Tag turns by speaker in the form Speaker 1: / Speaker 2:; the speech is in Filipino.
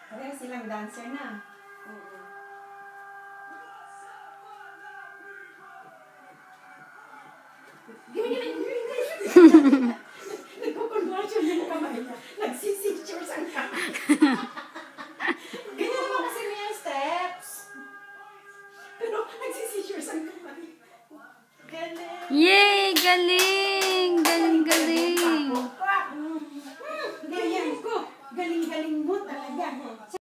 Speaker 1: Pareho silang dancer na. Nagkukonvulsion yung kamay niya. Nagsisitures ang kamay. Ganyan mo kasi niya yung steps. Pero nagsisitures ang kamay. Galing!
Speaker 2: Yay! Galing! Galing-galing!
Speaker 1: Ganyan ko. Galing-galing mo talaga.